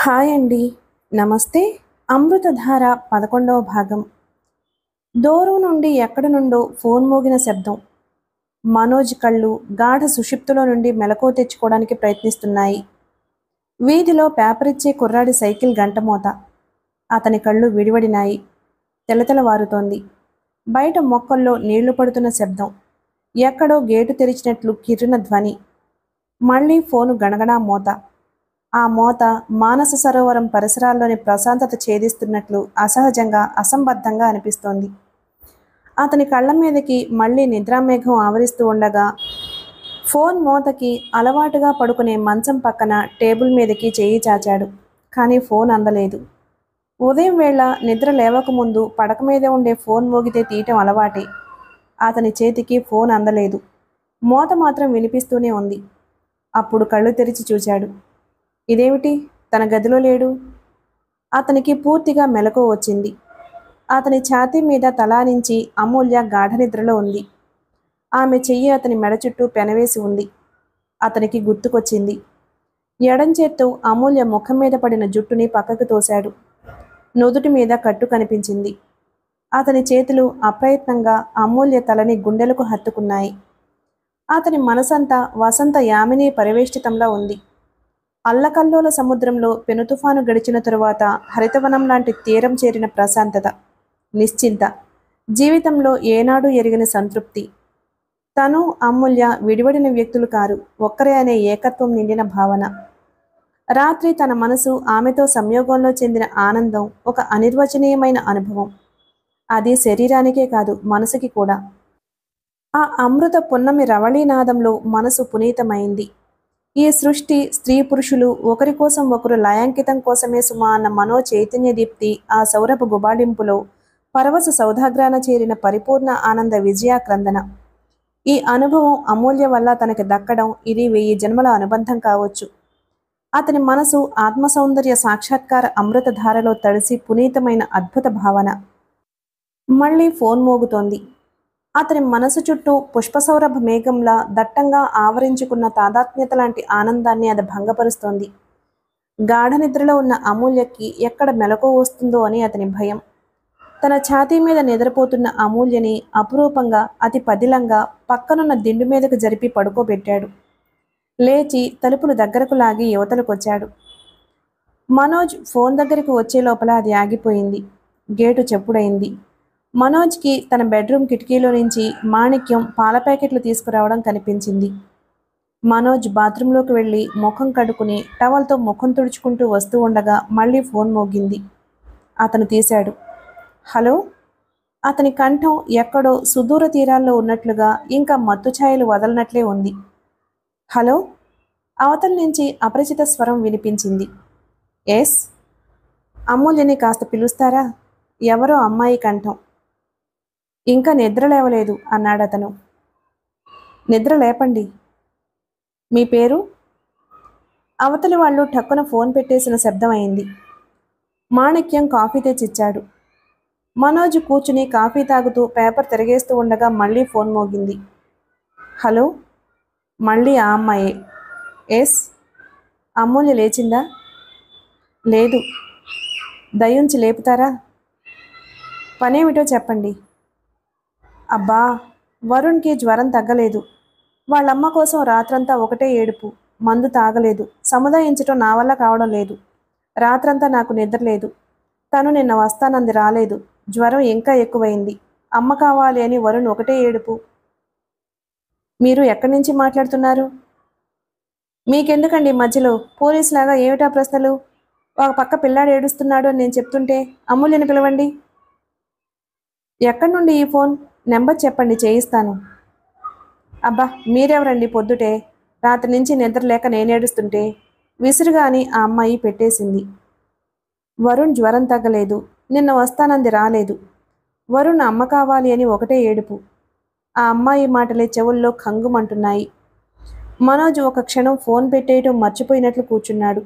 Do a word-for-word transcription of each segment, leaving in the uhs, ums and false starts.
Hi అండి. నమస్తే. అమృతధార పదకొండవ భాగం. దూరం నుండి ఎక్కడి నుండో ఫోన్ మోగిన శబ్దం. మనోజ్ కళ్ళు గాఢ సుషుప్తిలో నుండి మెలకువ తెచ్చుకోవడానికి ప్రయత్నిస్తున్నాయి. వీధిలో పేపరిచ్చే కుర్రాడి సైకిల్ గంట మోత. అతని కళ్ళు విడివడినాయి. తెలతెలవారుతోంది. బయట మొక్కల్లో నీళ్లు పడుతున్న శబ్దం. ఎక్కడో గేటు తెరిచినట్లు కిర్రున ధ్వని. మళ్ళీ ఫోను గణగణా మోత. ఆ మోత మానస సరోవరం పరిసరాల్లోని ప్రశాంతత ఛేదిస్తున్నట్లు అసహజంగా అసంబద్ధంగా అనిపిస్తోంది. అతని కళ్ళ మీదకి మళ్ళీ నిద్రామేఘం ఆవరిస్తూ ఉండగా ఫోన్ మోతకి అలవాటుగా పడుకునే మంచం పక్కన టేబుల్ మీదకి చేయి చాచాడు. కానీ ఫోన్ అందలేదు. ఉదయం వేళ నిద్ర లేవకముందు పడక మీద ఉండే ఫోన్ మోగితే తీయటం అలవాటే. అతని చేతికి ఫోన్ అందలేదు. మోత మాత్రం వినిపిస్తూనే ఉంది. అప్పుడు కళ్ళు తెరిచి చూశాడు. ఇదేమిటి, తన గదిలో లేడు? అతనికి పూర్తిగా మెలకువ వచ్చింది. అతని ఛాతీ మీద తలానించి అమూల్య గాఢ నిద్రలో ఉంది. ఆమె చెయ్యి అతని మెడ చుట్టూ పెనవేసి ఉంది. అతనికి గుర్తుకొచ్చింది. ఎడం చేత్తో అమూల్య ముఖం మీద పడిన జుట్టుని పక్కకు తోశాడు. నుదుటి మీద కట్టు కనిపించింది. అతని చేతులు అప్రయత్నంగా అమూల్య తలని గుండెలకు హత్తుకున్నాయి. అతని మనసంతా వసంత యామినీ పరివేష్టితంలా ఉంది. అల్లకల్లోల సముద్రంలో పెనుతుఫాను గడిచిన తరువాత హరితవనం లాంటి తీరం చేరిన ప్రశాంతత, నిశ్చింత, జీవితంలో ఏనాడు ఎరిగిన సంతృప్తి. తను అమూల్య విడివడిన వ్యక్తులు కారు, ఒక్కరే అనే ఏకత్వం నిండిన భావన. రాత్రి తన మనసు ఆమెతో సంయోగంలో చెందిన ఆనందం ఒక అనిర్వచనీయమైన అనుభవం. అది శరీరానికే కాదు, మనసుకి కూడా. ఆ అమృత పున్నమి రవళీనాదంలో మనసు పునీతమైంది. ఈ సృష్టి, స్త్రీ పురుషులు ఒకరి కోసం ఒకరు లయాంకితం కోసమే సుమా అన్న మనో చైతన్య దీప్తి ఆ సౌరభ గుబాళింపులో పరవశ సౌధాగ్రాన చేరిన పరిపూర్ణ ఆనంద విజయాక్రందన. ఈ అనుభవం అమూల్య వల్ల తనకి దక్కడం ఇది వెయ్యి జన్మల అనుబంధం కావచ్చు. అతని మనసు ఆత్మసౌందర్య సాక్షాత్కార అమృతధారలో తడిసి పునీతమైన అద్భుత భావన. మళ్ళీ ఫోన్ మోగుతోంది. అతని మనసు చుట్టూ పుష్పసౌరభ మేఘంలా దట్టంగా ఆవరించుకున్న తాదాత్మ్యత లాంటి ఆనందాన్ని అది భంగపరుస్తోంది. గాఢ నిద్రలో ఉన్న అమూల్యకి ఎక్కడ మెలకువ వస్తుందో అని అతని భయం. తన ఛాతీ మీద నిద్రపోతున్న అమూల్యని అపురూపంగా, అతి పదిలంగా పక్కనున్న దిండు మీదకు జరిపి పడుకోబెట్టాడు. లేచి తలుపులు దగ్గరకు లాగి యువతలకొచ్చాడు. మనోజ్ ఫోన్ దగ్గరికి వచ్చే లోపల అది ఆగిపోయింది. గేటు చెప్పుడైంది. మనోజ్కి తన బెడ్రూమ్ కిటికీలో నుంచి మాణిక్యం పాల ప్యాకెట్లు తీసుకురావడం కనిపించింది. మనోజ్ బాత్రూంలోకి వెళ్ళి ముఖం కడుక్కుని టవల్తో ముఖం తుడుచుకుంటూ వస్తూ ఉండగా మళ్ళీ ఫోన్ మోగింది. అతను తీశాడు. హలో. అతని కంఠం ఎక్కడో సుదూర తీరాల్లో ఉన్నట్లుగా ఇంకా మత్తు ఛాయలు వదలనట్లే ఉంది. హలో. అవతల నుంచి అపరిచిత స్వరం వినిపించింది. ఎస్. అమూల్యని కాస్త పిలుస్తారా? ఎవరో అమ్మాయి కంఠం. ఇంకా నిద్ర లేవలేదు అన్నాడతను. నిద్ర లేపండి. మీ పేరు? అవతలి వాళ్ళు ఠక్కున ఫోన్ పెట్టేసిన శబ్దం అయింది. మాణిక్యం కాఫీ తెచ్చిచ్చాడు. మనోజ్ కూర్చుని కాఫీ తాగుతూ పేపర్ తిరగేస్తూ ఉండగా మళ్ళీ ఫోన్ మోగింది. హలో. మళ్ళీ ఆ అమ్మాయే. ఎస్. అమూల్య లేచిందా? లేదు. దయుంచి లేపుతారా? పనేమిటో చెప్పండి. అబ్బా, వరుణ్కి జ్వరం తగ్గలేదు. వాళ్ళమ్మ కోసం రాత్రంతా ఒకటే ఏడుపు. మందు తాగలేదు. సముదాయించటం నా వల్ల కావడం లేదు. రాత్రంతా నాకు నిద్ర లేదు. తను నిన్న వస్తానంది, రాలేదు. జ్వరం ఇంకా ఎక్కువైంది. అమ్మ కావాలి అని వరుణ్ ఒకటే ఏడుపు. మీరు ఎక్కడి నుంచి మాట్లాడుతున్నారు? మీకెందుకండి మధ్యలో? పోలీసులాగా ఏమిటా ప్రశ్నలు? ఒక పక్క పిల్లాడు ఏడుస్తున్నాడు అని నేను చెప్తుంటే అమూల్యని పిలవండి. ఎక్కడి నుండి ఈ ఫోన్? నెంబర్ చెప్పండి, చేయిస్తాను. అబ్బా, మీరెవరండి పొద్దుటే? రాత్రి నుంచి నిద్ర లేక నేనేడుస్తుంటే విసురుగా అని ఆ అమ్మాయి పెట్టేసింది. వరుణ్ జ్వరం తగ్గలేదు. నిన్న వస్తానంది, రాలేదు. వరుణ్ అమ్మ కావాలి అని ఒకటే ఏడుపు. ఆ అమ్మాయి మాటలే చెవుల్లో ఖంగుమంటున్నాయి. మనోజ్ ఒక క్షణం ఫోన్ పెట్టేయటం మర్చిపోయినట్లు కూర్చున్నాడు.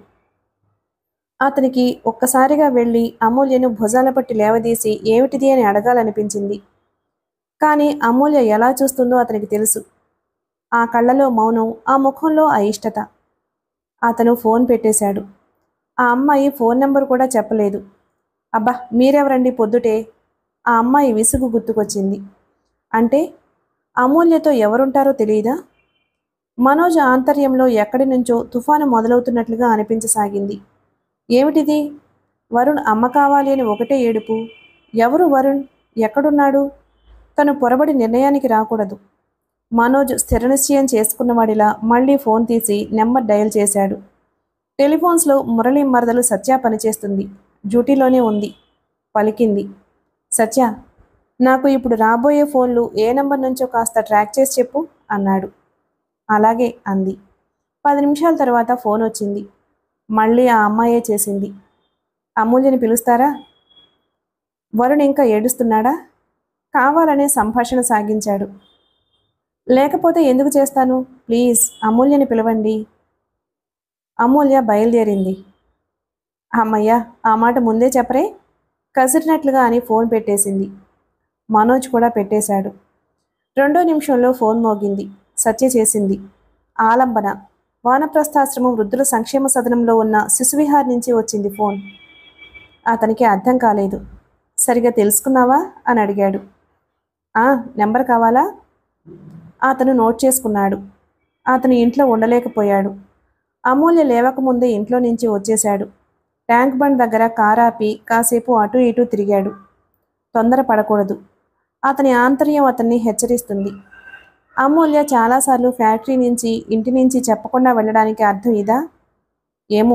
అతనికి ఒక్కసారిగా వెళ్ళి అమూల్యను భుజాల పట్టి లేవదీసి ఏమిటిది అని అడగాలనిపించింది. కానీ అమూల్య ఎలా చూస్తుందో అతనికి తెలుసు. ఆ కళ్ళలో మౌనం, ఆ ముఖంలో అయిష్టత. అతను ఫోన్ పెట్టేశాడు. ఆ అమ్మాయి ఫోన్ నెంబర్ కూడా చెప్పలేదు. అబ్బా, మీరెవరండి పొద్దుటే? ఆ అమ్మాయి విసుగు గుర్తుకొచ్చింది. అంటే అమూల్యతో ఎవరుంటారో తెలియదా? మనోజ్ ఆంతర్యంలో ఎక్కడి నుంచో తుఫాను మొదలవుతున్నట్లుగా అనిపించసాగింది. ఏమిటిది? వరుణ్ అమ్మ కావాలి అని ఒకటే ఏడుపు. ఎవరు వరుణ్? ఎక్కడున్నాడు? తను పొరబడి నిర్ణయానికి రాకూడదు. మనోజ్ స్థిరనిశ్చయం చేసుకున్నవాడిలా మళ్ళీ ఫోన్ తీసి నెంబర్ డయల్ చేశాడు. టెలిఫోన్స్లో మురళీ మరదలు సత్య పనిచేస్తుంది. డ్యూటీలోనే ఉంది. పలికింది. సత్య, నాకు ఇప్పుడు రాబోయే ఫోన్లు ఏ నెంబర్ నుంచో కాస్త ట్రాక్ చేసి చెప్పు అన్నాడు. అలాగే అంది. పది నిమిషాల తర్వాత ఫోన్ వచ్చింది. మళ్ళీ ఆ అమ్మాయే చేసింది. అమూల్యని పిలుస్తారా? వరుణ్ ఇంకా ఏడుస్తున్నాడా? కావాలనే సంభాషణ సాగించాడు. లేకపోతే ఎందుకు చేస్తాను? ప్లీజ్ అమూల్యని పిలవండి. అమూల్య బయలుదేరింది. అమ్మయ్య, ఆ మాట ముందే చెప్పరే? కసిరినట్లుగా అని ఫోన్ పెట్టేసింది. మనోజ్ కూడా పెట్టేశాడు. రెండో నిమిషంలో ఫోన్ మోగింది. సత్య చేసింది. ఆలంబన. వానప్రస్థాశ్రమం వృద్ధుల సంక్షేమ సదనంలో ఉన్న శిశువిహార్ నుంచి వచ్చింది ఫోన్. అతనికి అర్థం కాలేదు. సరిగా తెలుసుకున్నావా అని అడిగాడు. ఆ, నెంబర్ కావాలా? అతను నోట్ చేసుకున్నాడు. అతను ఇంట్లో ఉండలేకపోయాడు. అమూల్య లేవకముందే ఇంట్లో నుంచి వచ్చేశాడు. ట్యాంక్ బండ్ దగ్గర కారాపి కాసేపు అటూ ఇటూ తిరిగాడు. తొందర పడకూడదు. అతని ఆంతర్యం అతన్ని హెచ్చరిస్తుంది. అమూల్య చాలాసార్లు ఫ్యాక్టరీ నుంచి ఇంటి నుంచి చెప్పకుండా వెళ్ళడానికి అర్థం ఇదా? ఏమో.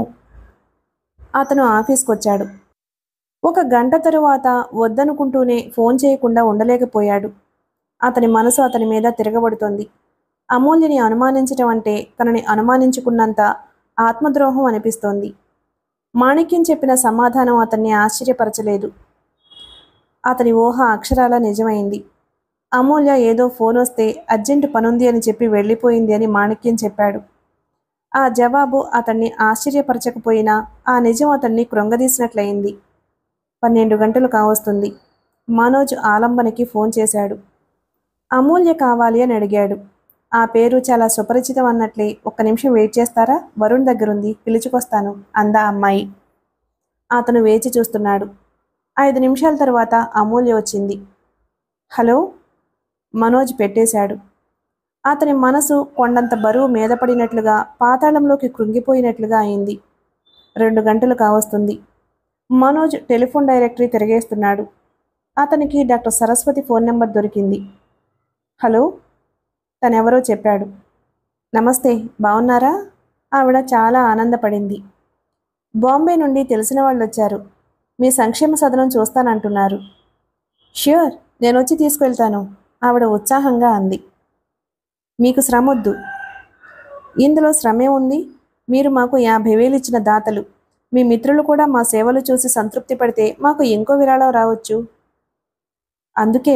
అతను ఆఫీస్కి వచ్చాడు. ఒక గంట తరువాత వద్దనుకుంటూనే ఫోన్ చేయకుండా ఉండలేకపోయాడు. అతని మనసు అతని మీద తిరగబడుతోంది. అమూల్యని అనుమానించటం అంటే తనని అనుమానించుకున్నంత ఆత్మద్రోహం అనిపిస్తోంది. మాణిక్యం చెప్పిన సమాధానం అతన్ని ఆశ్చర్యపరచలేదు. అతని ఊహ అక్షరాలా నిజమైంది. అమూల్య ఏదో ఫోన్ వస్తే అర్జెంటు పనుంది అని చెప్పి వెళ్ళిపోయింది అని మాణిక్యం చెప్పాడు. ఆ జవాబు అతన్ని ఆశ్చర్యపరచకపోయినా ఆ నిజం అతన్ని కృంగదీసినట్లయింది. పన్నెండు గంటలు కావస్తుంది. మనోజ్ ఆలంబనకి ఫోన్ చేశాడు. అమూల్య కావాలి అని అడిగాడు. ఆ పేరు చాలా సుపరిచితం అన్నట్లే ఒక్క నిమిషం వెయిట్ చేస్తారా? వరుణ్ దగ్గరుంది, పిలుచుకొస్తాను అందా అమ్మాయి. అతను వేచి చూస్తున్నాడు. ఐదు నిమిషాల తర్వాత అమూల్య వచ్చింది. హలో. మనోజ్ పెట్టేశాడు. అతని మనసు కొండంత బరువు మీద పడినట్లుగా పాతాళంలోకి కృంగిపోయినట్లుగా అయింది. రెండు గంటలు కావస్తుంది. మనోజ్ టెలిఫోన్ డైరెక్టరీ తిరిగేస్తున్నాడు. అతనికి డాక్టర్ సరస్వతి ఫోన్ నెంబర్ దొరికింది. హలో. తనెవరో చెప్పాడు. నమస్తే, బాగున్నారా? ఆవిడ చాలా ఆనందపడింది. బాంబే నుండి తెలిసిన వాళ్ళు వచ్చారు. మీ సంక్షేమ సదనం చూస్తానంటున్నారు. ష్యూర్, నేను వచ్చి తీసుకెళ్తాను ఆవిడ ఉత్సాహంగా అంది. మీకు శ్రమొద్దు. ఇందులో శ్రమే ఉంది. మీరు మాకు యాభై వేలు ఇచ్చిన దాతలు. మీ మిత్రులు కూడా మా సేవలు చూసి సంతృప్తి పడితే మాకు ఇంకో విరాళం రావచ్చు. అందుకే.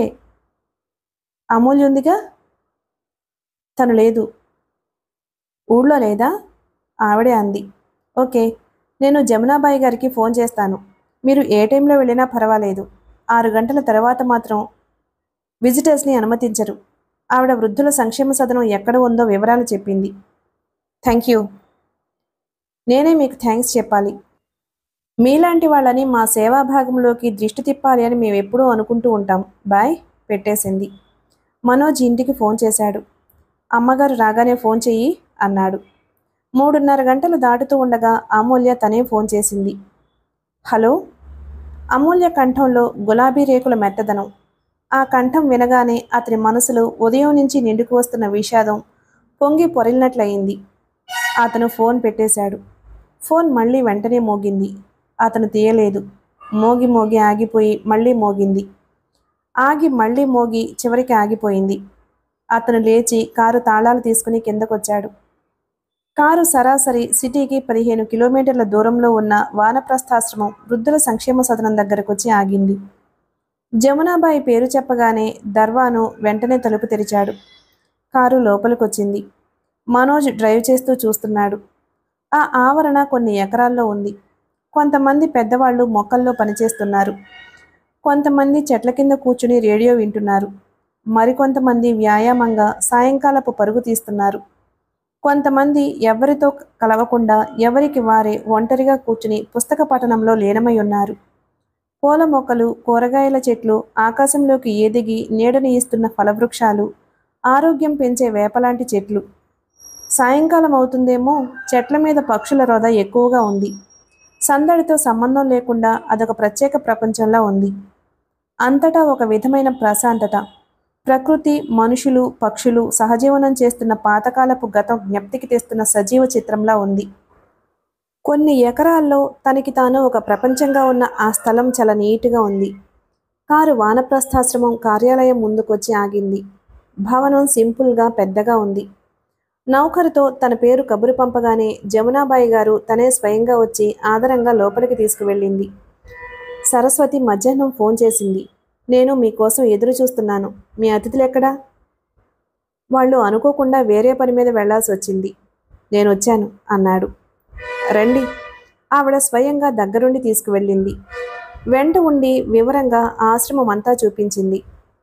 అమూల్య ఉందిగా? తను లేదు. ఊళ్ళో లేదా? ఆవిడే అంది. ఓకే, నేను జమునాబాయి గారికి ఫోన్ చేస్తాను. మీరు ఏ టైంలో వెళ్ళినా పర్వాలేదు. ఆరు గంటల తర్వాత మాత్రం విజిటర్స్ని అనుమతించరు. ఆవిడ వృద్ధుల సంక్షేమ సదనం ఎక్కడ ఉందో వివరాలు చెప్పింది. Thank you. నేనే మీకు థ్యాంక్స్ చెప్పాలి. మీలాంటి వాళ్ళని మా సేవాభాగంలోకి దృష్టి తిప్పాలి అని మేము ఎప్పుడూ అనుకుంటూ ఉంటాం. బాయ్. పెట్టేసింది. మనోజ్ ఇంటికి ఫోన్ చేశాడు. అమ్మగారు రాగానే ఫోన్ చెయ్యి అన్నాడు. మూడున్నర గంటలు దాటుతూ ఉండగా అమూల్య తనే ఫోన్ చేసింది. హలో. అమూల్య కంఠంలో గులాబీ రేకుల మెత్తదనం. ఆ కంఠం వినగానే అతని మనసులో ఉదయం నుంచి నిండుకు వస్తున్న విషాదం పొంగి పొరిలినట్లయింది. అతను ఫోన్ పెట్టేశాడు. ఫోన్ మళ్ళీ వెంటనే మోగింది. అతను తీయలేదు. మోగి మోగి ఆగిపోయి మళ్ళీ మోగింది. ఆగి మళ్ళీ మోగి చివరికి ఆగిపోయింది. అతను లేచి కారు తాళాలు తీసుకుని కిందకొచ్చాడు. కారు సరాసరి సిటీకి పదిహేను కిలోమీటర్ల దూరంలో ఉన్న వానప్రస్థాశ్రమం వృద్ధుల సంక్షేమ సదనం దగ్గరకొచ్చి ఆగింది. జమునాబాయి పేరు చెప్పగానే దర్వాను వెంటనే తలుపు తెరిచాడు. కారు లోపలికొచ్చింది. మనోజ్ డ్రైవ్ చేస్తూ చూస్తున్నాడు. ఆ ఆవరణ కొన్ని ఎకరాల్లో ఉంది. కొంతమంది పెద్దవాళ్ళు మొక్కల్లో పనిచేస్తున్నారు. కొంతమంది చెట్ల కింద కూర్చుని రేడియో వింటున్నారు. మరికొంతమంది వ్యాయామంగా సాయంకాలపు పరుగు తీస్తున్నారు. కొంతమంది ఎవరితో కలవకుండా ఎవరికి వారే ఒంటరిగా కూర్చుని పుస్తక పఠనంలో లీనమై ఉన్నారు. పూల మొక్కలు, కూరగాయల చెట్లు, ఆకాశంలోకి ఎదిగి నీడని ఇస్తున్న ఫలవృక్షాలు, ఆరోగ్యం పెంచే వేపలాంటి చెట్లు. సాయంకాలం అవుతుందేమో, చెట్ల మీద పక్షుల రొద ఎక్కువగా ఉంది. సందడితో సంబంధం లేకుండా అదొక ప్రత్యేక ప్రపంచంలా ఉంది. అంతటా ఒక విధమైన ప్రశాంతత. ప్రకృతి, మనుషులు, పక్షులు సహజీవనం చేస్తున్న పాతకాలపు గతం జ్ఞప్తికి తెస్తున్న సజీవ చిత్రంలా ఉంది. కొన్ని ఎకరాల్లో తనకి తాను ఒక ప్రపంచంగా ఉన్న ఆ స్థలం చాలా నీటుగా ఉంది. కారు వానప్రస్థాశ్రమం కార్యాలయం ముందుకొచ్చి ఆగింది. భవనం సింపుల్గా పెద్దగా ఉంది. నౌకరుతో తన పేరు కబురు పంపగానే జమునాబాయి గారు తనే స్వయంగా వచ్చి ఆదరంగా లోపలికి తీసుకువెళ్ళింది. సరస్వతి మధ్యాహ్నం ఫోన్ చేసింది. నేను మీకోసం ఎదురు చూస్తున్నాను. మీ అతిథులెక్కడా? వాళ్ళు అనుకోకుండా వేరే పని మీద వెళ్లాల్సి వచ్చింది. నేను వచ్చాను అన్నాడు. రండి. ఆవిడ స్వయంగా దగ్గరుండి తీసుకువెళ్ళింది. వెంట ఉండి వివరంగా ఆశ్రమం అంతా చూపించింది.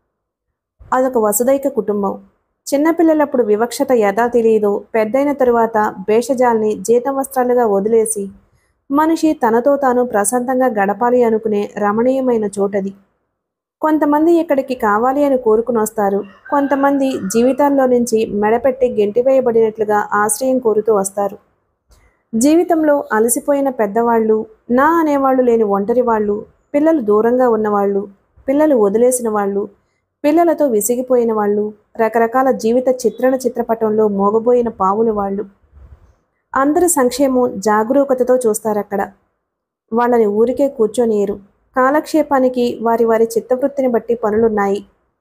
అదొక వసుదైక కుటుంబం. చిన్నపిల్లలప్పుడు వివక్షత యథా తెలియదో, పెద్దయిన తరువాత భేషజాల్ని జీతం వస్త్రాలుగా వదిలేసి మనిషి తనతో తాను ప్రశాంతంగా గడపాలి అనుకునే రమణీయమైన చోటది. కొంతమంది ఇక్కడికి కావాలి అని కోరుకుని వస్తారు. కొంతమంది జీవితాల్లో నుంచి మెడపెట్టి గెంటివేయబడినట్లుగా ఆశ్రయం కోరుతూ వస్తారు. జీవితంలో అలసిపోయిన పెద్దవాళ్ళు, నా అనేవాళ్ళు లేని ఒంటరి వాళ్ళు, పిల్లలు దూరంగా ఉన్నవాళ్ళు, పిల్లలు వదిలేసిన వాళ్ళు, పిల్లలతో విసిగిపోయిన వాళ్ళు, రకరకాల జీవిత చిత్రణ చిత్రపటంలో మోగబోయిన పావులు వాళ్ళు. అందరి సంక్షేమం జాగరూకతతో చూస్తారక్కడ. వాళ్ళని ఊరికే కూర్చొనియరు. కాలక్షేపానికి వారి వారి చిత్తవృత్తిని బట్టి పనులున్నాయి.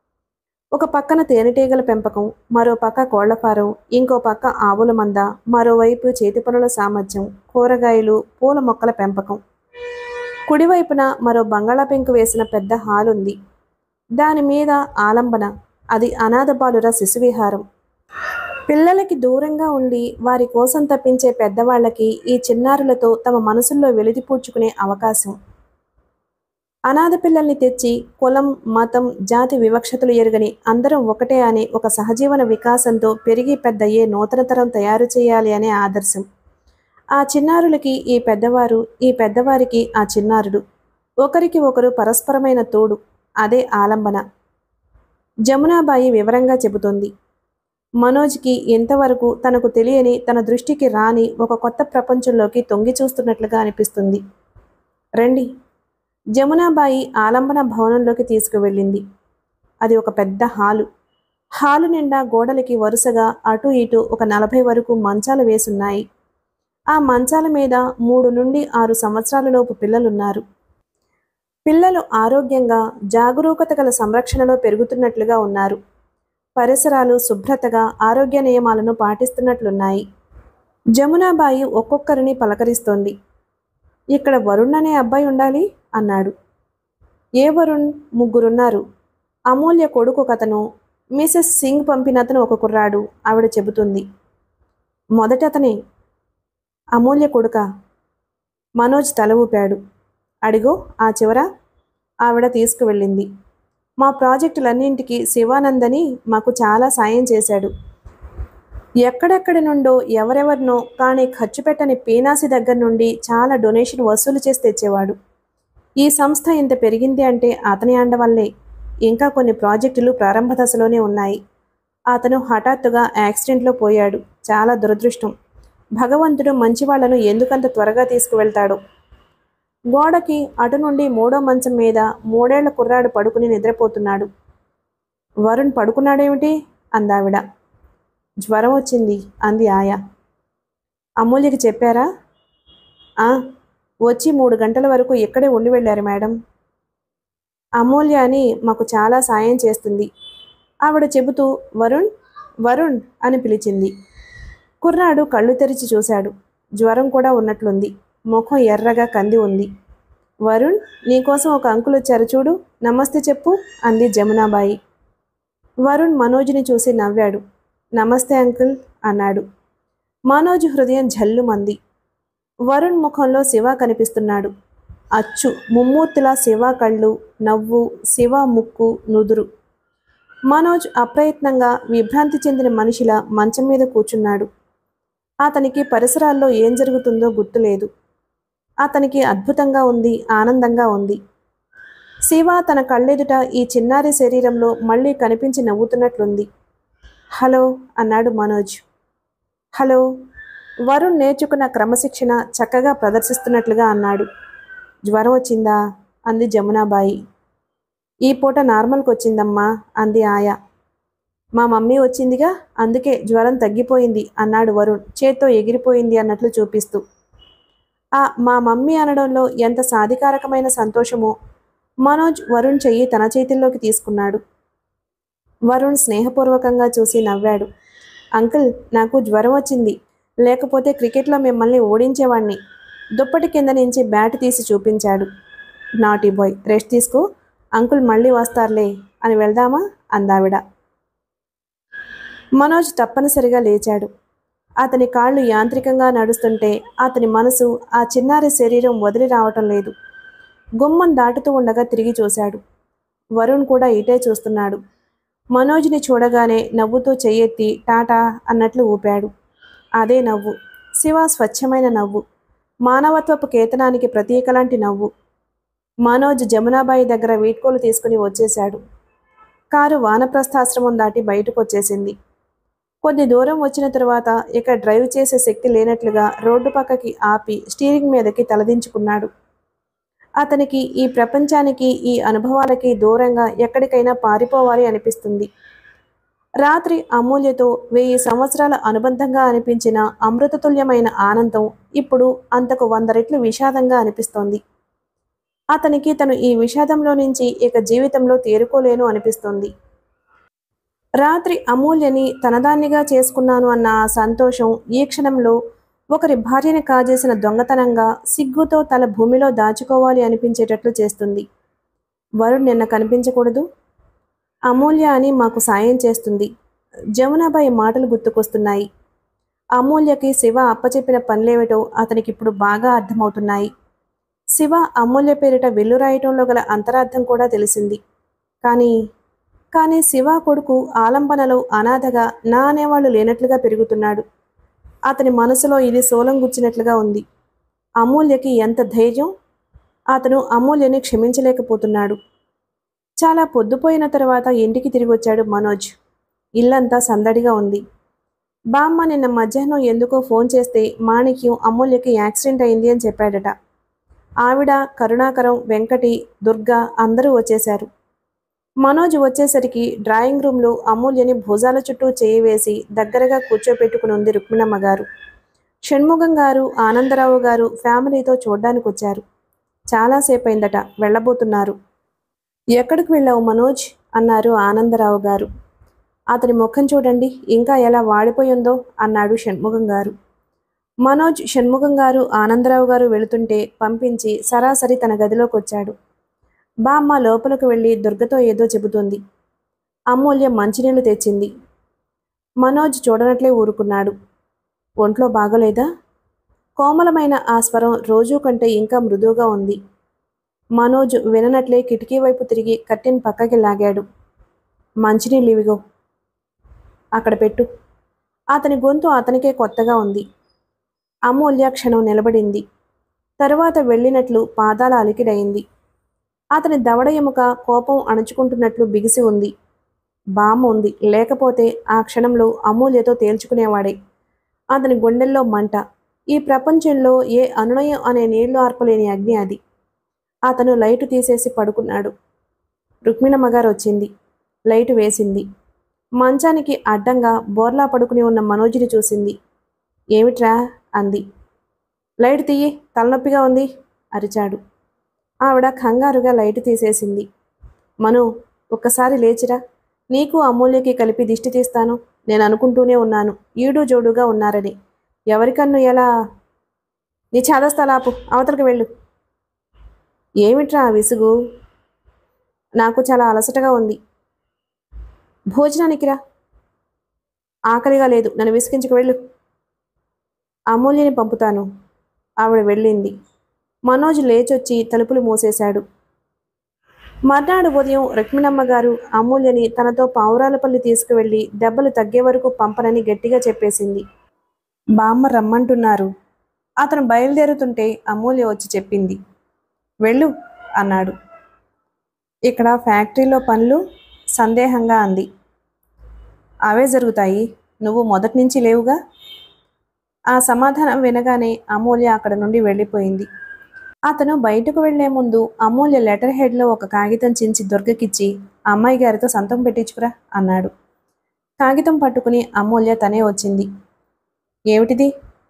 ఒక పక్కన తేనెటీగల పెంపకం, మరో పక్క కోళ్ల ఫారం, ఇంకో పక్క ఆవుల మంద, మరోవైపు చేతి పనుల సామర్థ్యం, కూరగాయలు, పూల మొక్కల పెంపకం. కుడివైపున మరో బంగాళా పెంకు వేసిన పెద్ద హాలుంది. దాని మీద ఆలంబన. అది అనాథ బాలుర శిశువిహారం. పిల్లలకి దూరంగా ఉండి వారి కోసం తప్పించే పెద్దవాళ్లకి ఈ చిన్నారులతో తమ మనసుల్లో వెలితిపూడ్చుకునే అవకాశం. అనాథ పిల్లల్ని తెచ్చి కులం, మతం, జాతి వివక్షతలు ఎరుగని అందరం ఒకటే అనే ఒక సహజీవన వికాసంతో పెరిగి పెద్దయ్యే నూతన తరం తయారు చేయాలి అనే ఆదర్శం. ఆ చిన్నారులకి ఈ పెద్దవారు, ఈ పెద్దవారికి ఆ చిన్నారుడు, ఒకరికి ఒకరు పరస్పరమైన తోడు. అదే ఆలంబన. జమునాబాయి వివరంగా చెబుతోంది. మనోజ్కి ఎంతవరకు తనకు తెలియని, తన దృష్టికి రాని ఒక కొత్త ప్రపంచంలోకి తొంగి చూస్తున్నట్లుగా అనిపిస్తుంది. రండి. జమునాబాయి ఆలంబన భవనంలోకి తీసుకువెళ్ళింది. అది ఒక పెద్ద హాలు. హాలు నిండా గోడలకి వరుసగా అటు ఇటు ఒక నలభై వరకు మంచాలు వేసున్నాయి. ఆ మంచాల మీద మూడు నుండి ఆరు సంవత్సరాలలోపు పిల్లలున్నారు. పిల్లలు ఆరోగ్యంగా, జాగరూకత గల సంరక్షణలో పెరుగుతున్నట్లుగా ఉన్నారు. పరిసరాలు శుభ్రతగా, ఆరోగ్య నియమాలను పాటిస్తున్నట్లున్నాయి. జమునాబాయి ఒక్కొక్కరిని పలకరిస్తోంది. ఇక్కడ వరుణ్ అనే అబ్బాయి ఉండాలి అన్నాడు. ఏ వరుణ్? ముగ్గురున్నారు. అమూల్య కొడుకు ఒకతను, మిసెస్ సింగ్ పంపినతను ఒక కుర్రాడు, ఆవిడ చెబుతుంది. మొదటతనే. అమూల్య కొడుక? మనోజ్ తల ఊపాడు. అడిగో ఆ చివర. ఆవిడ తీసుకువెళ్ళింది. మా ప్రాజెక్టులన్నింటికి శివానందని మాకు చాలా సాయం చేశాడు. ఎక్కడెక్కడి నుండో ఎవరెవరినో కానీ ఖర్చు పెట్టని పీనాసి దగ్గర నుండి చాలా డొనేషన్ వసూలు చేసి తెచ్చేవాడు. ఈ సంస్థ ఇంత పెరిగింది అంటే అతని అండ వల్లే. ఇంకా కొన్ని ప్రాజెక్టులు ప్రారంభ దశలోనే ఉన్నాయి. అతను హఠాత్తుగా యాక్సిడెంట్లో పోయాడు. చాలా దురదృష్టం. భగవంతుడు మంచివాళ్లను ఎందుకంత త్వరగా తీసుకువెళ్తాడో. గోడకి అటు నుండి మూడో మంచం మీద మూడేళ్ల కుర్రాడు పడుకుని నిద్రపోతున్నాడు. వరుణ్ పడుకున్నాడేమిటి? అందావిడ. జ్వరం వచ్చింది అంది ఆయా. అమూల్యకి చెప్పారా? ఆ, వచ్చి మూడు గంటల వరకు ఇక్కడే ఉండి వెళ్ళారు మేడం. అమూల్య అని మాకు చాలా సాయం చేస్తుంది. ఆవిడ చెబుతూ వరుణ్ వరుణ్ అని పిలిచింది. కుర్రాడు కళ్ళు తెరిచి చూశాడు. జ్వరం కూడా ఉన్నట్లుంది. ముఖం ఎర్రగా కంది ఉంది. వరుణ్, నీకోసం ఒక అంకుల్ వచ్చారు చూడు, నమస్తే చెప్పు అంది జమునాబాయి. వరుణ్ మనోజ్ని చూసి నవ్వాడు. నమస్తే అంకుల్ అన్నాడు. మనోజ్ హృదయం జల్లుమంది. వరుణ్ ముఖంలో శివ కనిపిస్తున్నాడు. అచ్చు ముమ్మూర్తిలా శివ కళ్ళు, నవ్వు, శివ ముక్కు, నుదురు. మనోజ్ అప్రయత్నంగా విభ్రాంతి చెందిన మనిషిలా మంచం మీద కూర్చున్నాడు. అతనికి పరిసరాల్లో ఏం జరుగుతుందో గుర్తులేదు. అతనికి అద్భుతంగా ఉంది, ఆనందంగా ఉంది. శివ తన కళ్ళెదుట ఈ చిన్నారి శరీరంలో మళ్ళీ కనిపించి నవ్వుతున్నట్లుంది. హలో అన్నాడు మనోజ్. హలో. వరుణ్ నేర్చుకున్న క్రమశిక్షణ చక్కగా ప్రదర్శిస్తున్నట్లుగా అన్నాడు. జ్వరం వచ్చిందా అంది జమునాబాయి. ఈ పూట నార్మల్కి వచ్చిందమ్మా అంది ఆయా. మా మమ్మీ వచ్చిందిగా, అందుకే జ్వరం తగ్గిపోయింది అన్నాడు వరుణ్ చేత్తో ఎగిరిపోయింది అన్నట్లు చూపిస్తూ. ఆ మా మమ్మీ అనడంలో ఎంత సాధికారకమైన సంతోషమో. మనోజ్ వరుణ్ చెయ్యి తన చేతుల్లోకి తీసుకున్నాడు. వరుణ్ స్నేహపూర్వకంగా చూసి నవ్వాడు. అంకుల్, నాకు జ్వరం వచ్చింది, లేకపోతే క్రికెట్లో మిమ్మల్ని ఓడించేవాణ్ణి. దుప్పటి కింద నుంచి బ్యాట్ తీసి చూపించాడు. నాటీ బాయ్, రెస్ట్ తీసుకో, అంకుల్ మళ్ళీ వస్తారులే అని వెళ్దామా అందావిడ. మనోజ్ తప్పనిసరిగా లేచాడు. అతని కాళ్ళు యాంత్రికంగా నడుస్తుంటే అతని మనసు ఆ చిన్నారి శరీరం వదిలి రావటం లేదు. గుమ్మం దాటుతూ ఉండగా తిరిగి చూశాడు. వరుణ్ కూడా ఇటే చూస్తున్నాడు. మనోజ్ని చూడగానే నవ్వుతూ చెయ్యెత్తి టాటా అన్నట్లు ఊపాడు. అదే నవ్వు, శివ స్వచ్ఛమైన నవ్వు, మానవత్వపు కేతనానికి ప్రతీక లాంటి నవ్వు. మనోజ్ జమునాబాయి దగ్గర వీడ్కోలు తీసుకుని వచ్చేశాడు. కారు వానప్రస్థాశ్రమం దాటి బయటకు వచ్చేసింది. కొద్ది దూరం వచ్చిన తరువాత ఇక డ్రైవ్ చేసే శక్తి లేనట్లుగా రోడ్డు పక్కకి ఆపి స్టీరింగ్ మీదకి తలదించుకున్నాడు. అతనికి ఈ ప్రపంచానికి, ఈ అనుభవాలకి దూరంగా ఎక్కడికైనా పారిపోవాలి అనిపిస్తుంది. రాత్రి అమూల్యతో వెయ్యి సంవత్సరాల అనుబంధంగా అనిపించిన అమృతతుల్యమైన ఆనందం ఇప్పుడు అంతకు వంద రెట్లు విషాదంగా అనిపిస్తోంది. అతనికి తను ఈ విషాదంలో నుంచి ఇక జీవితంలో తేరుకోలేను అనిపిస్తోంది. రాత్రి అమూల్యని తనదాన్నిగా చేసుకున్నాను అన్న ఆ సంతోషం ఈ క్షణంలో ఒకరి భార్యని కాజేసిన దొంగతనంగా సిగ్గుతో తల భూమిలో దాచుకోవాలి అనిపించేటట్లు చేస్తుంది. వరుణ్ నిన్న కనిపించకూడదు, అమూల్య అని మాకు సాయం చేస్తుంది. జమునాబాయి మాటలు గుర్తుకొస్తున్నాయి. అమూల్యకి శివ అప్పచెప్పిన పనులేమిటో అతనికి ఇప్పుడు బాగా అర్థమవుతున్నాయి. శివ అమూల్య పేరిట వెల్లు రాయటంలో గల అంతరార్థం కూడా తెలిసింది. కానీ కానీ శివ కొడుకు ఆలంబనలో అనాథగా నా అనేవాళ్ళు లేనట్లుగా పెరుగుతున్నాడు. అతని మనసులో ఇది సోలం గుచ్చినట్లుగా ఉంది. అమూల్యకి ఎంత ధైర్యం! అతను అమూల్యని క్షమించలేకపోతున్నాడు. చాలా పొద్దుపోయిన తర్వాత ఇంటికి తిరిగి వచ్చాడు మనోజ్. ఇల్లంతా సందడిగా ఉంది. బామ్మ నిన్న మధ్యాహ్నం ఎందుకో ఫోన్ చేస్తే మాణిక్యం అమూల్యకి యాక్సిడెంట్ అయింది అని చెప్పాడట. ఆవిడ, కరుణాకరం, వెంకటి, దుర్గా అందరూ వచ్చేశారు. మనోజ్ వచ్చేసరికి డ్రాయింగ్ రూమ్లో అమూల్యని భుజాల చుట్టూ చేయి వేసి దగ్గరగా కూర్చోపెట్టుకుని ఉంది రుక్మిణమ్మ గారు. షణ్ముగం గారు, ఆనందరావు గారు ఫ్యామిలీతో చూడ్డానికి వచ్చారు. చాలాసేపు అయిందట, వెళ్ళబోతున్నారు. ఎక్కడికి వెళ్ళావు మనోజ్ అన్నారు ఆనందరావు గారు. అతని ముఖం చూడండి, ఇంకా ఎలా వాడిపోయిందో అన్నాడు షణ్ముగం గారు. మనోజ్ షణ్ముగం గారు, ఆనందరావు గారు వెళుతుంటే పంపించి సరాసరి తన గదిలోకి వచ్చాడు. బామ్మ లోపలికి వెళ్ళి దుర్గతో ఏదో చెబుతోంది. అమూల్య మంచినీళ్లు తెచ్చింది. మనోజ్ చూడనట్లే ఊరుకున్నాడు. ఒంట్లో బాగోలేదా? కోమలమైన ఆ స్వరం రోజూ కంటే ఇంకా మృదువుగా ఉంది. మనోజ్ విననట్లే కిటికీ వైపు తిరిగి కట్టెన్ పక్కకి లాగాడు. మంచినీళ్ళు ఇవిగో, అక్కడ పెట్టు. అతని గొంతు అతనికే కొత్తగా ఉంది. అమూల్య క్షణం నిలబడింది. తరువాత వెళ్ళినట్లు పాదాల అలికిడయింది. అతని దవడ ఎముక కోపం అణుచుకుంటున్నట్లు బిగిసి ఉంది. బామ్మ ఉంది, లేకపోతే ఆ క్షణంలో అమూల్యతో తేల్చుకునేవాడే. అతని గుండెల్లో మంట. ఈ ప్రపంచంలో ఏ అనునయం అనే నీళ్లు ఆర్పలేని అగ్ని అది. అతను లైటు తీసేసి పడుకున్నాడు. రుక్మిణమ్మగారు వచ్చింది. లైటు వేసింది. మంచానికి అడ్డంగా బోర్లా పడుకుని ఉన్న మనోజ్ని చూసింది. ఏమిట్రా అంది. లైటు తీయి, తలనొప్పిగా ఉంది అరిచాడు. ఆవిడ కంగారుగా లైటు తీసేసింది. మను, ఒక్కసారి లేచిరా, నీకు అమూల్యకి కలిపి దిష్టి తీస్తాను. నేను అనుకుంటూనే ఉన్నాను ఈడు జోడుగా ఉన్నారని. ఎవరికన్ను ఎలా? నీ చాదస్తలాపు, అవతలకి వెళ్ళు. ఏమిట్రా ఆ విసుగు? నాకు చాలా అలసటగా ఉంది. భోజనానికి రా. ఆకలిగా లేదు, నన్ను విసిగించుకు వెళ్ళు. అమూల్యని పంపుతాను. ఆవిడ వెళ్ళింది. మనోజ్ లేచొచ్చి తలుపులు మూసేశాడు. మర్నాడు ఉదయం రుక్మిణమ్మ గారు అమూల్యని తనతో పావురాలపల్లి తీసుకువెళ్ళి దెబ్బలు తగ్గే వరకు పంపనని గట్టిగా చెప్పేసింది. బామ్మ రమ్మంటున్నారు. అతను బయలుదేరుతుంటే అమూల్య వచ్చి చెప్పింది. వెళ్ళు అన్నాడు. ఇక్కడ ఫ్యాక్టరీలో పనులు? సందేహంగా అంది. అవే జరుగుతాయి, నువ్వు మొదటి నుంచి లేవుగా. ఆ సమాధానం వినగానే అమూల్య అక్కడ నుండి వెళ్ళిపోయింది. అతను బయటకు వెళ్లే ముందు అమూల్య లెటర్ హెడ్లో ఒక కాగితం చించి దుర్గకిచ్చి అమ్మాయి గారితో సంతకం పెట్టించుకురా అన్నాడు. కాగితం పట్టుకుని అమూల్య తనే వచ్చింది. ఏమిటిది?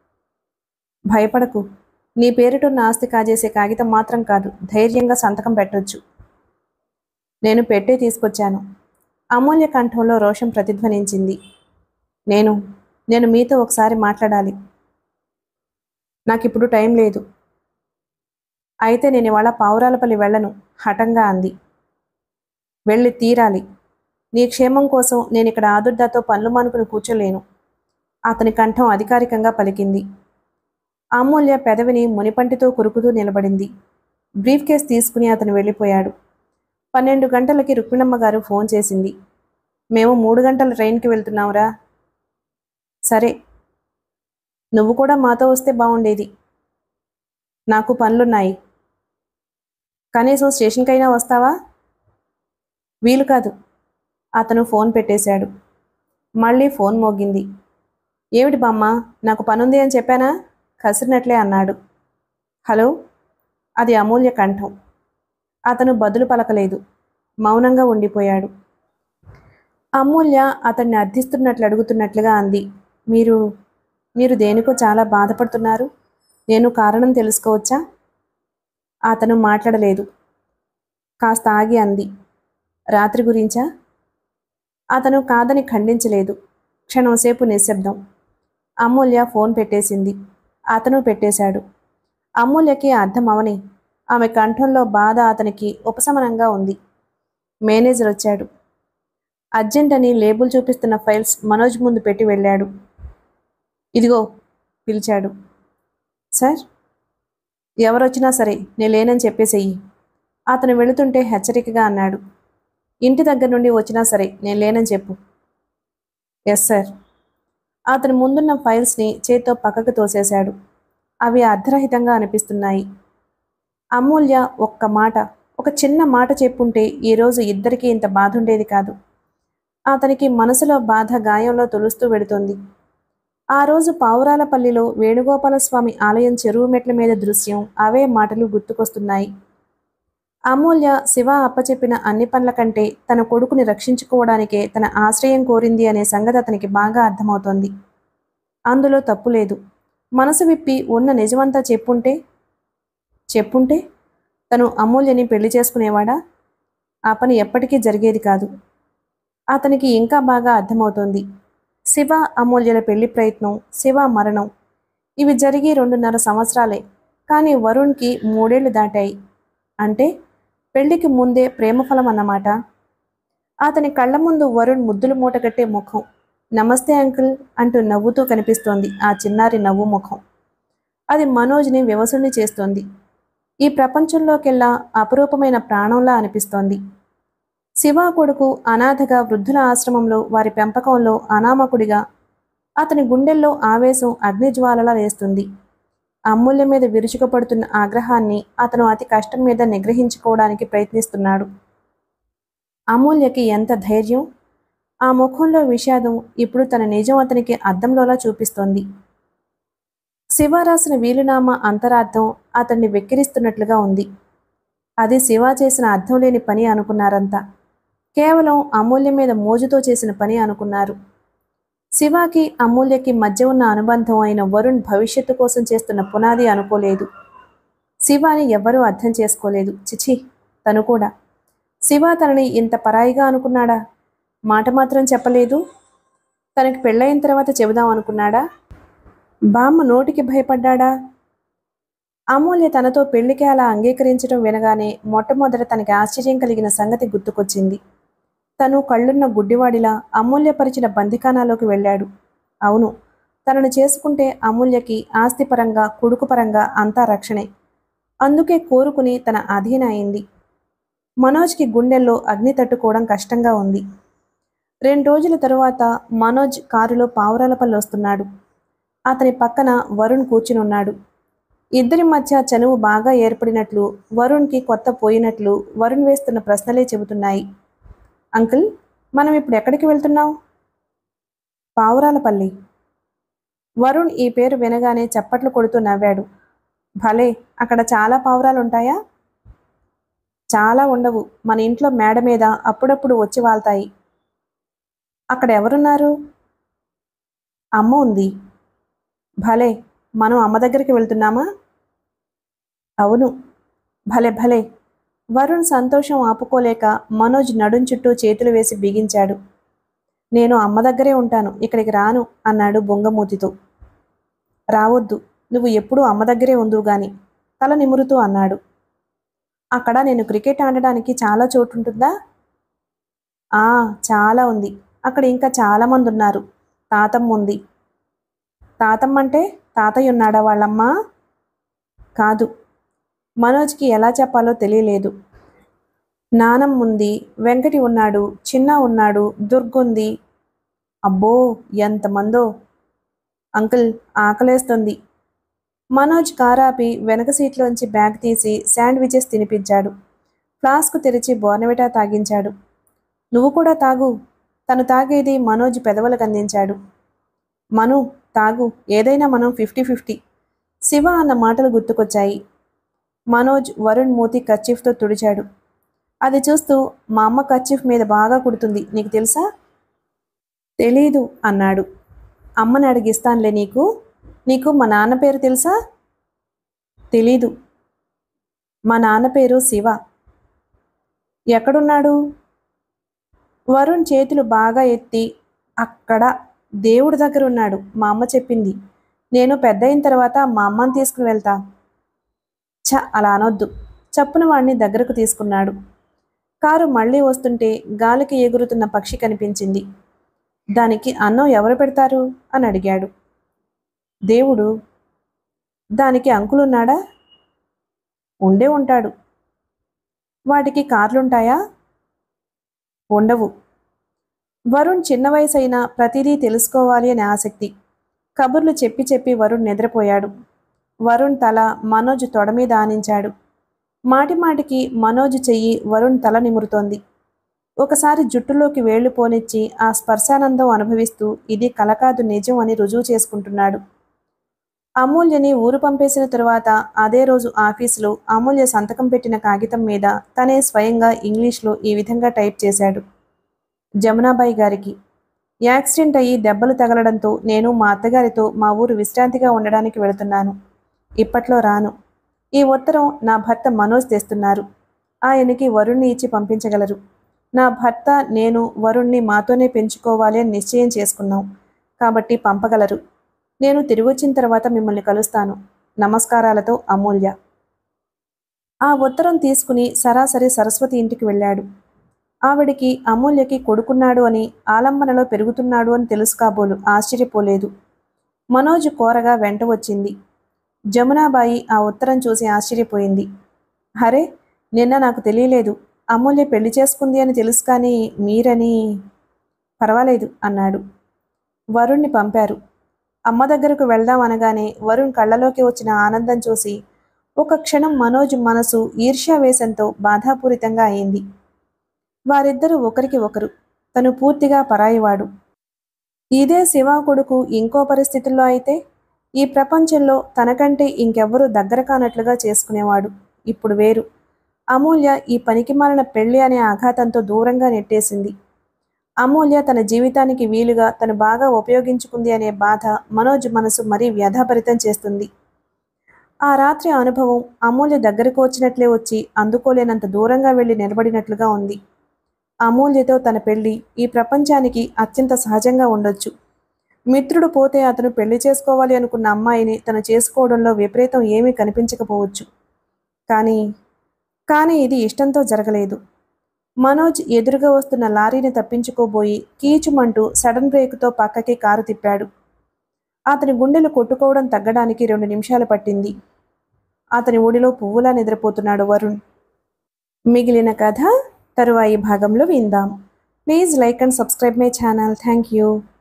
భయపడకు, నీ పేరిటున్న ఆస్తి కాజేసే కాగితం మాత్రం కాదు, ధైర్యంగా సంతకం పెట్టొచ్చు. నేను పెట్టే తీసుకొచ్చాను. అమూల్య కంఠంలో రోషం ప్రతిధ్వనించింది. నేను నేను మీతో ఒకసారి మాట్లాడాలి. నాకిప్పుడు టైం లేదు. అయితే నేను ఇవాళ పావురాలపల్లి వెళ్ళను, హఠంగా అంది. వెళ్ళి తీరాలి. నీ క్షేమం కోసం నేను ఇక్కడ ఆదుర్దాతో పనులు మానుకుని కూర్చోలేను. అతని కంఠం అధికారికంగా పలికింది. అమూల్య పెదవిని మునిపంటితో కురుకుతూ నిలబడింది. బ్రీఫ్ కేస్ తీసుకుని అతను వెళ్ళిపోయాడు. పన్నెండు గంటలకి రుక్మిణమ్మ గారు ఫోన్ చేసింది. మేము మూడు గంటల ట్రైన్కి వెళ్తున్నావురా. సరే, నువ్వు కూడా మాతో వస్తే బాగుండేది. నాకు పనులున్నాయి. కనీసం స్టేషన్కైనా వస్తావా? వీలు కాదు. అతను ఫోన్ పెట్టేశాడు. మళ్ళీ ఫోన్ మోగింది. ఏమిటి బామ్మ, నాకు పనుంది అని చెప్పానా? కసిరినట్లే అన్నాడు. హలో. అది అమూల్య కంఠం. అతను బదులు పలకలేదు, మౌనంగా ఉండిపోయాడు. అమూల్య అతన్ని అర్థిస్తున్నట్లు అడుగుతున్నట్లుగా అంది. మీరు మీరు దేనికో చాలా బాధపడుతున్నారు. నేను కారణం తెలుసుకోవచ్చా? అతను మాట్లాడలేదు. కాస్త ఆగి అంది. రాత్రి గురించా? అతను కాదని ఖండించలేదు. క్షణంసేపు నిశ్శబ్దం. అమూల్య ఫోన్ పెట్టేసింది. అతను పెట్టేశాడు. అమూల్యకి అర్థం అవని ఆమె కంఠంలో బాధ అతనికి ఉపశమనంగా ఉంది. మేనేజర్ వచ్చాడు. అర్జెంట్ అని లేబుల్ చూపిస్తున్న ఫైల్స్ మనోజ్ ముందు పెట్టి వెళ్ళాడు. ఇదిగో పిలిచాడు. సార్? ఎవరొచ్చినా సరే నేను లేనని చెప్పేసేయి. అతను వెళుతుంటే హెచ్చరికగా అన్నాడు. ఇంటి దగ్గర నుండి వచ్చినా సరే నేను లేనని చెప్పు. Yes sir. అతని ముందున్న ఫైల్స్ని చేత్తో పక్కకు తోసేశాడు. అవి అర్ధరహితంగా అనిపిస్తున్నాయి. అమూల్య ఒక్క మాట, ఒక చిన్న మాట చెప్పుంటే ఈరోజు ఇద్దరికీ ఇంత బాధ ఉండేది కాదు. అతనికి మనసులో బాధ గాయంలో తొలుస్తూ వెడుతోంది. ఆ రోజు పావురాలపల్లిలో వేణుగోపాలస్వామి ఆలయం చెరువు మెట్ల మీద దృశ్యం, అవే మాటలు గుర్తుకొస్తున్నాయి. అమూల్య శివ అప్పచెప్పిన అన్ని పనుల కంటే తన కొడుకుని రక్షించుకోవడానికే తన ఆశ్రయం కోరింది అనే సంగతి అతనికి బాగా అర్థమవుతోంది. అందులో తప్పు లేదు. మనసు విప్పి ఉన్న నిజమంతా చెప్పుంటే చెప్పుంటే తను అమూల్యని పెళ్లి చేసుకునేవాడా? ఆ పని ఎప్పటికీ జరిగేది కాదు. అతనికి ఇంకా బాగా అర్థమవుతోంది. శివ అమూల్యల పెళ్లి ప్రయత్నం, శివ మరణం, ఇవి జరిగి రెండున్నర సంవత్సరాలే. కానీ వరుణ్కి మూడేళ్లు దాటాయి. అంటే పెళ్లికి ముందే ప్రేమఫలం అన్నమాట. అతని కళ్ళ ముందు వరుణ్ ముద్దులు మూటగట్టే ముఖం, నమస్తే అంకుల్ అంటూ నవ్వుతూ కనిపిస్తోంది. ఆ చిన్నారి నవ్వు ముఖం అది మనోజ్ని వివసుని చేస్తోంది. ఈ ప్రపంచంలోకెల్లా అపురూపమైన ప్రాణంలా అనిపిస్తోంది. శివ కొడుకు అనాథగా వృద్ధుల ఆశ్రమంలో వారి పెంపకంలో అనామకుడిగా అతని గుండెల్లో ఆవేశం అగ్నిజ్వాలలా వేస్తుంది. అమూల్య మీద విరుచుకుపడుతున్న ఆగ్రహాన్ని అతను అతి కష్టం మీద నిగ్రహించుకోవడానికి ప్రయత్నిస్తున్నాడు. అమూల్యకి ఎంత ధైర్యం! ఆ ముఖంలో విషాదం ఇప్పుడు తన నిజం అతనికి అద్దంలోలా చూపిస్తోంది. శివ రాసిన వీలునామా అంతరార్థం అతన్ని వెక్కిరిస్తున్నట్లుగా ఉంది. అది శివ చేసిన అర్థం లేని పని అనుకున్నారంతా. కేవలం అమూల్య మీద మోజుతో చేసిన పని అనుకున్నారు. శివాకి అమూల్యకి మధ్య ఉన్న అనుబంధం అయిన వరుణ్ భవిష్యత్తు కోసం చేస్తున్న పునాది అనుకోలేదు. శివాని ఎవ్వరూ అర్థం చేసుకోలేదు. చిచి, తను కూడా. శివ తనని ఇంత పరాయిగా అనుకున్నాడా? మాట మాత్రం చెప్పలేదు. తనకి పెళ్ళయిన తర్వాత చెబుదాం అనుకున్నాడా? బామ్మ నోటికి భయపడ్డా? అమూల్య తనతో పెళ్లికి అలా అంగీకరించడం వినగానే మొట్టమొదట తనకి ఆశ్చర్యం కలిగిన సంగతి గుర్తుకొచ్చింది. తను కళ్ళున్న గుడ్డివాడిలా అమూల్యపరిచిన బందిఖానాలోకి వెళ్ళాడు. అవును, తనను చేసుకుంటే అమూల్యకి ఆస్తిపరంగా కొడుకుపరంగా అంతా రక్షణే. అందుకే కోరుకుని తన అధీన అయింది. మనోజ్కి గుండెల్లో అగ్ని తట్టుకోవడం కష్టంగా ఉంది. రెండు రోజుల తరువాత మనోజ్ కారులో పావురాలపల్లి వస్తున్నాడు. అతని పక్కన వరుణ్ కూర్చుని ఉన్నాడు. ఇద్దరి మధ్య చనువు బాగా ఏర్పడినట్లు, వరుణ్కి కొత్త పోయినట్లు వరుణ్ వేస్తున్న ప్రశ్నలే చెబుతున్నాయి. అంకుల్, మనం ఇప్పుడు ఎక్కడికి వెళ్తున్నాం? పావురాలపల్లి. వరుణ్ ఈ పేరు వినగానే చప్పట్లు కొడుతూ నవ్వాడు. భలే, అక్కడ చాలా పావురాలుంటాయా? చాలా ఉండవు. మన ఇంట్లో మేడ మీద అప్పుడప్పుడు వచ్చి వాళ్తాయి. అక్కడ ఎవరున్నారు? అమ్మ ఉంది. భలే, మనం అమ్మ దగ్గరికి వెళ్తున్నామా? అవును. భలే భలే. వరుణ్ సంతోషం ఆపుకోలేక మనోజ్ నడుం చుట్టూ చేతులు వేసి బిగించాడు. నేను అమ్మ దగ్గరే ఉంటాను, ఇక్కడికి రాను అన్నాడు బొంగమూతితో. రావద్దు, నువ్వు ఎప్పుడూ అమ్మ దగ్గరే ఉందువు గాని తల నిమురుతూ అన్నాడు. అక్కడ నేను క్రికెట్ ఆడడానికి చాలా చోటుంటుందా? ఆ, చాలా ఉంది. అక్కడ ఇంకా చాలామంది ఉన్నారు. తాతమ్మ ఉంది. తాతమ్మ అంటే తాతయ్య ఉన్నాడా వాళ్ళమ్మ? కాదు. మనోజ్కి ఎలా చెప్పాలో తెలియలేదు. నానమ్మ ఉంది, వెంకటి ఉన్నాడు, చిన్న ఉన్నాడు, దుర్గుంది. అబ్బో, ఎంతమందో. అంకుల్, ఆకలేస్తుంది. మనోజ్ కారాపి వెనక సీట్లోంచి బ్యాగ్ తీసి శాండ్విచెస్ తినిపించాడు. ఫ్లాస్క్ తెరిచి బోర్నవిటా తాగించాడు. నువ్వు కూడా తాగు. తను తాగేది మనోజ్ పెదవులకు అందించాడు. మను, తాగు, ఏదైనా మనం ఫిఫ్టీ ఫిఫ్టీ. శివ అన్న మాటలు గుర్తుకొచ్చాయి. మనోజ్ వరుణ్ మూతి కర్చీఫ్తో తుడిచాడు. అది చూస్తూ, మా అమ్మ కర్చీఫ్ మీద బాగా కుడుతుంది, నీకు తెలుసా? తెలీదు అన్నాడు. అమ్మని అడిగిస్తానులే నీకు. నీకు మా నాన్న పేరు తెలుసా? తెలీదు. మా నాన్న పేరు శివ. ఎక్కడున్నాడు? వరుణ్ చేతులు బాగా ఎత్తి, అక్కడ దేవుడి దగ్గర ఉన్నాడు, మా అమ్మ చెప్పింది. నేను పెద్ద అయిన తర్వాత మా అమ్మని తీసుకుని వెళ్తా. ఛ, అలా అనొద్దు. చప్పున వాడిని దగ్గరకు తీసుకున్నాడు. కారు మళ్ళీ వస్తుంటే గాలికి ఎగురుతున్న పక్షి కనిపించింది. దానికి అన్నం ఎవరు పెడతారు అని అడిగాడు. దేవుడు. దానికి అంకులున్నాడా? ఉండే ఉంటాడు. వాటికి కార్లుంటాయా? ఉండవు. వరుణ్ చిన్న వయసు అయినా ప్రతిదీ తెలుసుకోవాలి అనే ఆసక్తి. కబుర్లు చెప్పి చెప్పి వరుణ్ నిద్రపోయాడు. వరుణ్ తల మనోజ్ తొడ మీద ఆనించాడు. మాటి మాటికి మనోజ్ చెయ్యి వరుణ్ తల నిమురుతోంది. ఒకసారి జుట్టులోకి వేళ్లు పోనిచ్చి ఆ స్పర్శానందం అనుభవిస్తూ ఇది కల కాదు నిజం అని రుజువు చేసుకుంటున్నాడు. అమూల్యని ఊరు పంపేసిన తరువాత అదే రోజు ఆఫీసులో అమూల్య సంతకం పెట్టిన కాగితం మీద తనే స్వయంగా ఇంగ్లీష్లో ఈ విధంగా టైప్ చేశాడు. జమునాబాయి గారికి యాక్సిడెంట్ అయ్యి దెబ్బలు తగలడంతో నేను మా అత్తగారితో మా ఊరు విశ్రాంతిగా ఉండడానికి వెళుతున్నాను. ఇప్పట్లో రాను. ఈ ఉత్తరం నా భర్త మనోజ్ తెస్తున్నారు. ఆయనకి వరుణ్ణి ఇచ్చి పంపించగలరు. నా భర్త నేను వరుణ్ణి మాతోనే పెంచుకోవాలి అని నిశ్చయం చేసుకున్నాం. కాబట్టి పంపగలరు. నేను తిరిగొచ్చిన తర్వాత మిమ్మల్ని కలుస్తాను. నమస్కారాలతో అమూల్య. ఆ ఉత్తరం తీసుకుని సరాసరి సరస్వతి ఇంటికి వెళ్ళాడు. ఆవిడికి అమూల్యకి కొడుకున్నాడు అని, ఆలంబనలో పెరుగుతున్నాడు అని తెలుసు కాబోలు ఆశ్చర్యపోలేదు. మనోజ్ కోరగా వెంట వచ్చింది. జమునాబాయి ఆ ఉత్తరం చూసి ఆశ్చర్యపోయింది. హరే, నిన్న నాకు తెలియలేదు. అమూల్య పెళ్లి చేసుకుంది అని తెలుసు, కానీ మీరని. పర్వాలేదు అన్నాడు. వరుణ్ణి పంపారు. అమ్మ దగ్గరకు వెళ్దాం అనగానే వరుణ్ కళ్ళలోకి వచ్చిన ఆనందం చూసి ఒక క్షణం మనోజ్ మనసు ఈర్ష్యావేశంతో బాధాపూరితంగా అయింది. వారిద్దరూ ఒకరికి ఒకరు. తను పూర్తిగా పరాయివాడు. ఇదే శివ కొడుకు ఇంకో పరిస్థితుల్లో అయితే ఈ ప్రపంచంలో తనకంటే ఇంకెవ్వరూ దగ్గర కానట్లుగా చేసుకునేవాడు. ఇప్పుడు వేరు. అమూల్య ఈ పనికిమాలిన పెళ్లి అనే ఆఘాతంతో దూరంగా నెట్టేసింది. అమూల్య తన జీవితానికి వీలుగా తను బాగా ఉపయోగించుకుంది అనే బాధ మనోజ్ మనసు మరీ వ్యధాభరితం చేస్తుంది. ఆ రాత్రి అనుభవం అమూల్య దగ్గరకు వచ్చినట్లే వచ్చి అందుకోలేనంత దూరంగా వెళ్ళి నిలబడినట్లుగా ఉంది. అమూల్యతో తన పెళ్లి ఈ ప్రపంచానికి అత్యంత సహజంగా ఉండొచ్చు. మిత్రుడు పోతే అతను పెళ్లి చేసుకోవాలి అనుకున్న అమ్మాయిని తను చేసుకోవడంలో విపరీతం ఏమీ కనిపించకపోవచ్చు. కానీ కానీ ఇది ఇష్టంతో జరగలేదు. మనోజ్ ఎదురుగా వస్తున్న లారీని తప్పించుకోబోయి కీచుమంటూ సడన్ బ్రేకుతో పక్కకి కారు తిప్పాడు. అతని గుండెలు కొట్టుకోవడం తగ్గడానికి రెండు నిమిషాలు పట్టింది. అతని ఒడిలో పువ్వులా నిద్రపోతున్నాడు వరుణ్. మిగిలిన కథ తరువాయి భాగంలో విందాం. Please like and subscribe my channel. Thank you.